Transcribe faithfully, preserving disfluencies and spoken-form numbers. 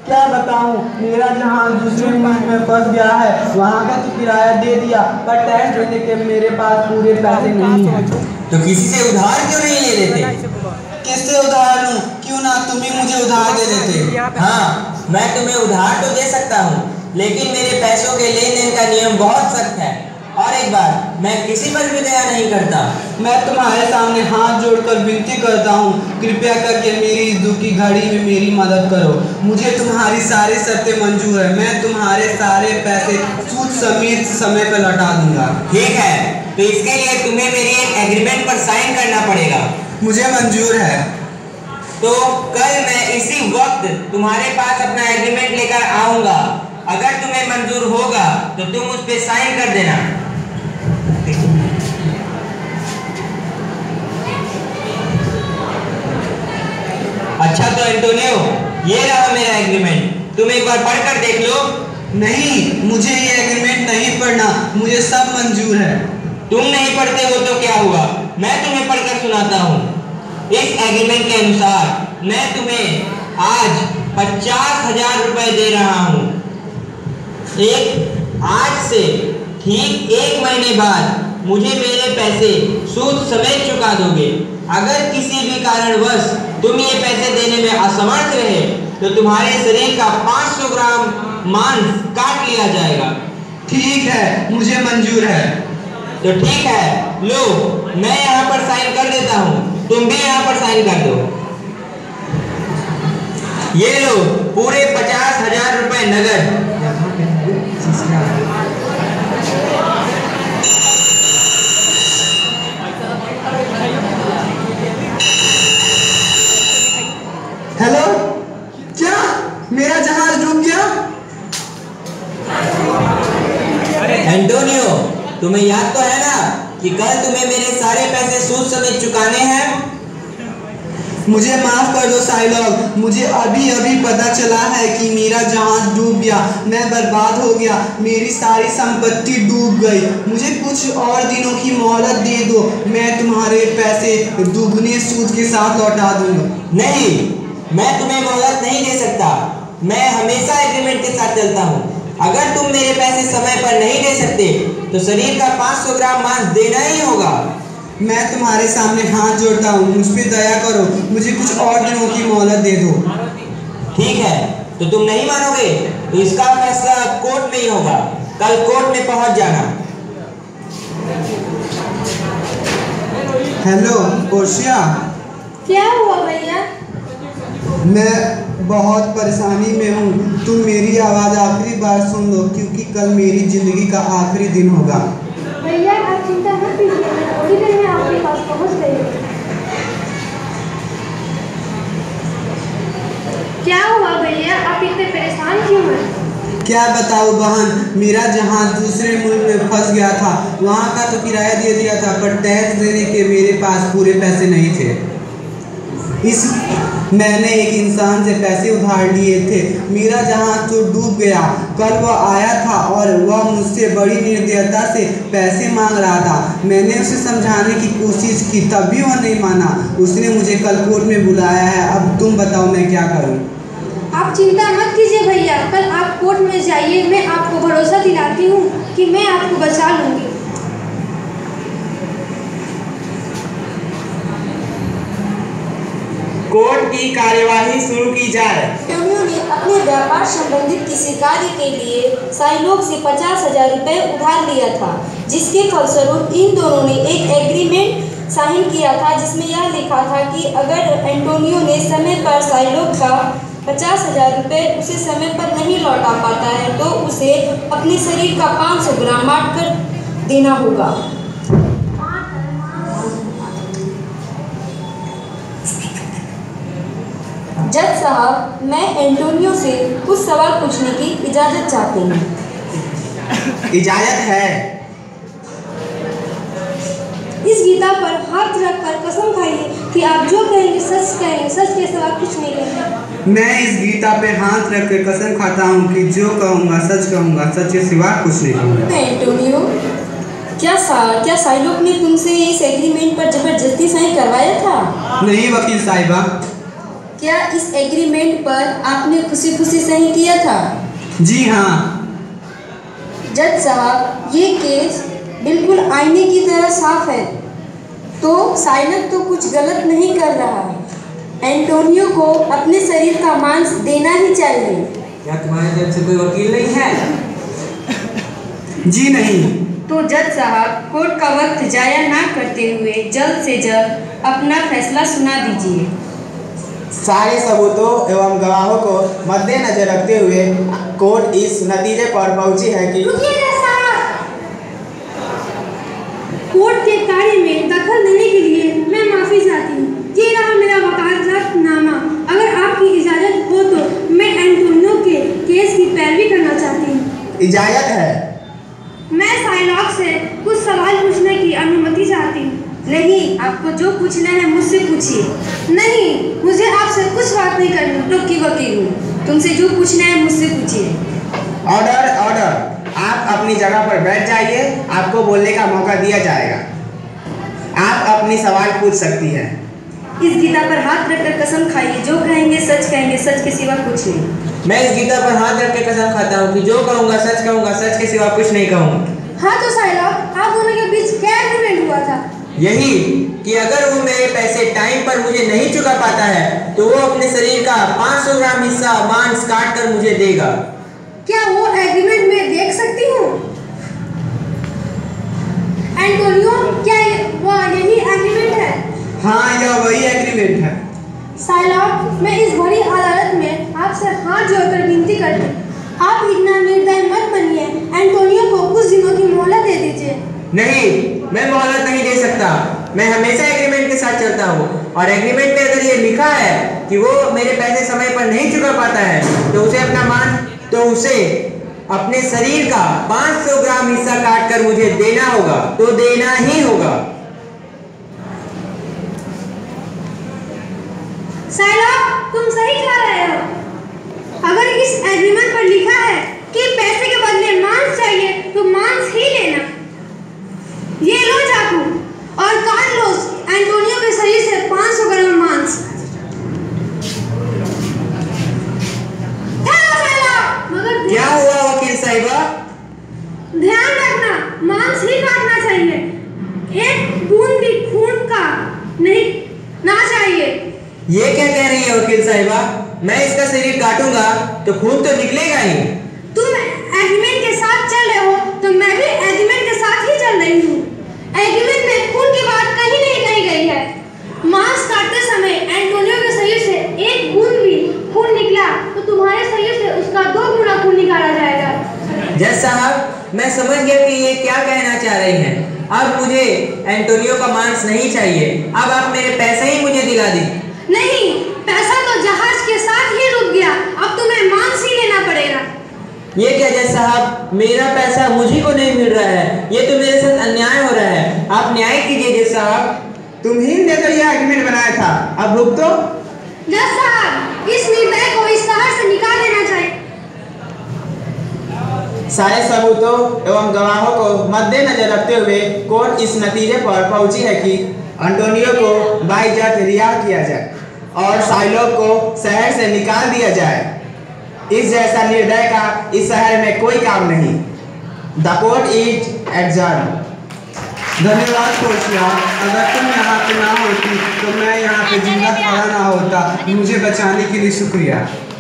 क्या बताऊं, मेरा जहां दूसरे मुल्क में फंस गया है, वहां का तो किराया दे दिया, पर टैक्स देने के मेरे पास पूरे पैसे नहीं हैं। तो किसी से उधार क्यों नहीं ले लेते? किससे उधार लूं? क्यों ना तुम ही मुझे उधार दे देते। हाँ, मैं तुम्हें उधार तो दे सकता हूँ, लेकिन मेरे पैसों के लेन देन का नियम बहुत सख्त है। और एक बात, मैं किसी पर भी दया नहीं करता। मैं तुम्हारे सामने हाथ जोड़कर विनती करता हूँ, कृपया करके मेरी इस दुख की घड़ी में मेरी मदद करो। मुझे तुम्हारी सारी शर्तें मंजूर है। मैं तुम्हारे सारे पैसे सूद समेत समय पर लौटा दूंगा। ठीक है, तो इसके लिए तुम्हें मेरी एक एग्रीमेंट पर साइन करना पड़ेगा। मुझे मंजूर है। तो कल मैं इसी वक्त तुम्हारे पास अपना एग्रीमेंट लेकर आऊंगा। अगर तुम्हें मंजूर होगा तो तुम उस पर साइन कर देना। अच्छा, तो एंटोनियो, ये रहा मेरा एग्रीमेंट, तुम एक बार पढ़कर देख लो। नहीं, मुझे ये एग्रीमेंट नहीं पढ़ना, मुझे सब मंजूर है। तुम नहीं पढ़ते हो तो क्या हुआ, मैं तुम्हें पढ़कर सुनाता हूँ। इस एग्रीमेंट के अनुसार मैं तुम्हें आज पचास हजार रुपए दे रहा हूँ। एक आज से ठीक एक महीने बाद मुझे मेरे पैसे सूद समेत चुका दोगे। अगर किसी भी कारणवश तुम ये पैसे देने में असमर्थ रहे तो तुम्हारे शरीर का पाँच सौ ग्राम मांस काट लिया जाएगा। ठीक है, मुझे मंजूर है। तो ठीक है, लो मैं यहाँ पर साइन कर देता हूँ, तुम भी यहाँ पर साइन कर दो। ये लो पूरे पचास हजार रुपए नगद। हेलो, क्या मेरा जहाज डूब गया? एंटोनियो, तुम्हें याद तो है ना कि कल तुम्हें मेरे सारे पैसे सूद समेत चुकाने हैं? मुझे माफ कर दो साइलॉग, मुझे अभी अभी पता चला है कि मेरा जहाज डूब गया, मैं बर्बाद हो गया, मेरी सारी संपत्ति डूब गई। मुझे कुछ और दिनों की मोहलत दे दो, मैं तुम्हारे पैसे दुगने सूद के साथ लौटा दूंगा। नहीं, मैं तुम्हें मोहलत नहीं दे सकता। मैं हमेशा एग्रीमेंट के साथ चलता हूँ। अगर तुम मेरे पैसे समय पर नहीं दे सकते तो शरीर का पाँच सौ ग्राम मांस देना ही होगा। मैं तुम्हारे सामने हाथ जोड़ता हूँ, मुझ पे दया करो, मुझे कुछ और दिनों की मोहलत दे दो। ठीक है, तो तुम नहीं मानोगे तो इसका फैसला कोर्ट में ही होगा। कल कोर्ट में पहुंच जाना। Hello Portia. क्या हुआ भैया? मैं बहुत परेशानी में हूँ, तुम मेरी आवाज़ आखिरी बार सुन लो, क्योंकि कल मेरी ज़िंदगी का आखिरी दिन होगा। भैया आप चिंता मत कीजिए, मैं थोड़ी देर में आपके पास पहुँच गई। क्या हुआ भैया, आप इतने परेशान क्यों हैं? क्या बताओ बहन, मेरा जहाज दूसरे मुल्क में फंस गया था, वहाँ का तो किराया दे दिया था, पर टैक्स देने के मेरे पास पूरे पैसे नहीं थे। इस मैंने एक इंसान से पैसे उधार लिए थे, मेरा जहाज तो डूब गया। कल वह आया था और वह मुझसे बड़ी निर्दयता से पैसे मांग रहा था। मैंने उसे समझाने की कोशिश की, तब भी वह नहीं माना। उसने मुझे कल कोर्ट में बुलाया है। अब तुम बताओ मैं क्या करूं? आप चिंता मत कीजिए भैया, कल आप कोर्ट में जाइए, मैं आपको भरोसा दिलाती हूँ कि मैं आपको बचा लूँगी। कोर्ट की कार्यवाही शुरू की जाए। एंटोनियो ने अपने व्यापार संबंधित किसी कार्य के लिए साइलोग से पचास हजार रुपये उधार लिया था, जिसके फलस्वरूप इन दोनों ने एक एग्रीमेंट साइन किया था, जिसमें यह लिखा था कि अगर एंटोनियो ने समय पर साइलोग का पचास हजार रुपये उसे समय पर नहीं लौटा पाता है तो उसे अपने शरीर का पाँच सौ ग्राम काट कर देना होगा। जज साहब, मैं एंटोनियो से कुछ सवाल पूछने की इजाज़त चाहती हूँ। इजाज़त है। इस गीता पर हाथ रखकर कसम खाइए कि आप जो कहेंगे सच कहेंगे, सच के सिवा कुछ नहीं कहेंगे। मैं इस गीता पे हाथ रख कर कसम खाता हूँ कि जो कहूँगा सच कहूँगा, सच के सिवा कुछ नहीं कहूँगा। एंटोनियो, क्या सा क्या साइलोग ने तुमसे इस एग्रीमेंट पर जबरदस्ती साइन करवाया था? नहीं वकील साहिबा। क्या इस एग्रीमेंट पर आपने खुशी खुशी सही किया था? जी हाँ। जज साहब, ये केस बिल्कुल आईने की तरह साफ है, तो साइलक तो कुछ गलत नहीं कर रहा है। एंटोनियो को अपने शरीर का मांस देना ही चाहिए। क्या तुम्हारे तरफ से कोई वकील नहीं है? जी नहीं। तो जज साहब, कोर्ट का वक्त जाया ना करते हुए जल्द से जल्द अपना फैसला सुना दीजिए। सारे सबूतों एवं गवाहों को मद्देनजर रखते हुए कोर्ट इस नतीजे पर पहुंची है कि कोर्ट के कार्य में दखल देने के लिए मैं माफी चाहती हूँ। ये रहा मेरा वकालतनामा। अगर आपकी इजाजत हो तो मैं एंटोनियो के केस की पैरवी करना चाहती हूँ। इजाजत है। मैं साइलॉक से कुछ सवाल पूछने की अनुमति चाहती हूँ। नहीं, आपको जो पूछना है मुझसे पूछिए। नहीं, मुझे आपसे कुछ बात नहीं करनी। तो की वकील हूँ, तुमसे जो पूछना है मुझसे पूछिए। Order order. आप अपनी जगह पर बैठ जाइए, आपको बोलने का मौका दिया जाएगा। आप अपनी सवाल पूछ सकती हैं। इस गीता पर हाथ रखकर कसम खाइए, जो कहेंगे सच कहेंगे, सच के सिवा कुछ नहीं। मैं इस गीता पर हाथ रख के कसम खाता हूँ कि जो कहूँगा सच कहूँगा, सच के सिवा कुछ नहीं कहूँगा। हाँ तो साइलॉक, आप दोनों के बीच क्या एग्रीमेंट हुआ था? यही कि अगर वो मेरे पैसे टाइम पर मुझे नहीं चुका पाता है तो वो अपने शरीर का पाँच सौ ग्राम हिस्सा मांस काट कर मुझे देगा। क्या वो एग्रीमेंट मैं देख सकती हूँ? एंटोनियो, क्या वो यही एग्रीमेंट है? हाँ, यह वही एग्रीमेंट है। साइलॉक, मैं इस बड़ी अदालत में आपसे हाथ जोड़कर विनती करती हूँ, आप इतना निर्दय मत बनिए। एंटोनियो को कुछ दिनों की मोहलत दे दीजिए। नहीं, मैं मोहलत नहीं दे सकता। मैं हमेशा एग्रीमेंट के साथ चलता हूँ और एग्रीमेंट में अगर ये लिखा है कि वो मेरे पैसे समय पर नहीं चुका पाता है तो उसे अपना मान तो उसे अपने शरीर का पाँच सौ ग्राम हिस्सा काट कर मुझे देना होगा, तो देना ही होगा। साइलॉक, तुम सही कह रहे हो। अगर इस एग्रीमेंट पर लिखा है कि पैसे के बदले मांस चाहिए तो मांस ही लेना। ये लो चाकू और काट लो एंटोनियो के शरीर से पाँच सौ ग्राम मांस। मगर क्या हुआ वकील साहिबा? ध्यान रखना, मांस ही काटना चाहिए, एक बूंद भी खून का नहीं ना चाहिए। ये क्या कह रही है वकील साहिबा? मैं इसका शरीर काटूंगा तो खून तो निकलेगा ही। तुम एग्रीमेंट के साथ चल रहे हो तो मैं भी एग्रीमेंट के साथ ही चल रही हूँ। एग्रीमेंट में खून की बात कहीं नहीं कही गई है। मांस काटते समय एंटोनियो के शरीर से एक बूंद भी खून निकला तो तुम्हारे शरीर से उसका दो गुना खून निकाला जाएगा। जज साहब, मैं समझ गया कि ये क्या कहना चाह रही हैं। अब मुझे एंटोनियो का मांस नहीं चाहिए। अब आप मेरे पैसे ही मुझे दिला दी। नहीं, पैसा तो जहाज के साथ ही डूब गया, अब तुम्हें मांस ही लेना पड़ेगा। ये क्या जज साहब, मेरा पैसा मुझी को नहीं मिल रहा है, ये तो मेरे साथ अन्याय हो रहा है। आप न्याय कीजिए जज साहब। तुम्ही ने तो यह एग्रीमेंट बनाया था, अब भुगतो। जज साहब, इस निर्दय को इस शहर से निकाल देना चाहिए। सारे सबूतों एवं गवाहों को मद्देनजर रखते हुए कोर्ट इस नतीजे पर पहुंची है कि एंटोनियो को बाइज्जत रिहा किया जाए और साइलॉक को शहर से निकाल दिया जाए। इस जैसा निर्दय का इस शहर में कोई काम नहीं। The court is adjourn. धन्यवाद कोर्टिया, अगर तुम यहाँ पे ना होती तो मैं यहाँ पे जिंदा खड़ा ना होता। मुझे बचाने के लिए शुक्रिया।